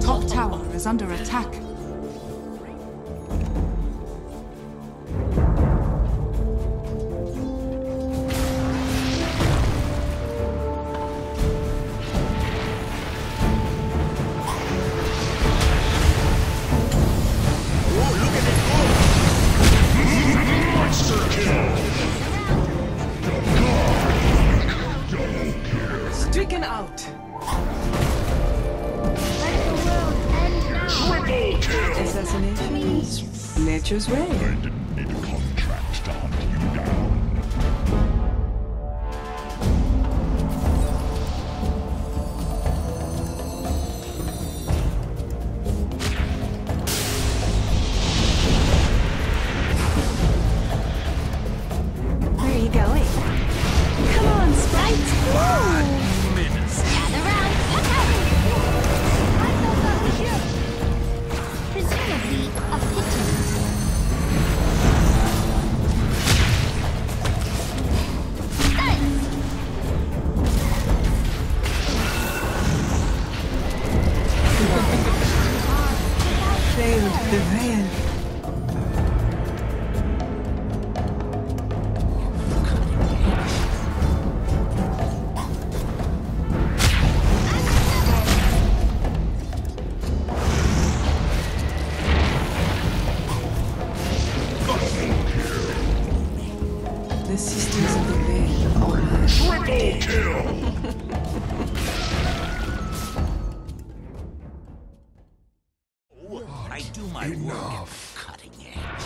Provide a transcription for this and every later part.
top tower is under attack. Stricken out. Assassination is nature's way. I didn't need a contract to hunt you down. Where are you going? Come on, Sprite! Gather round! Look out! I thought that was you! Presumably a pigeon. Failed the veil. The Sisters of the Veil are mine. Triple kill! I do my work at the cutting edge.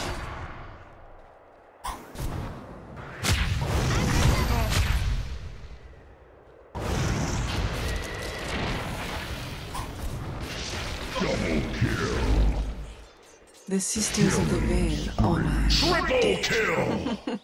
Double kill! The Sisters of the Veil are mine. Triple kill!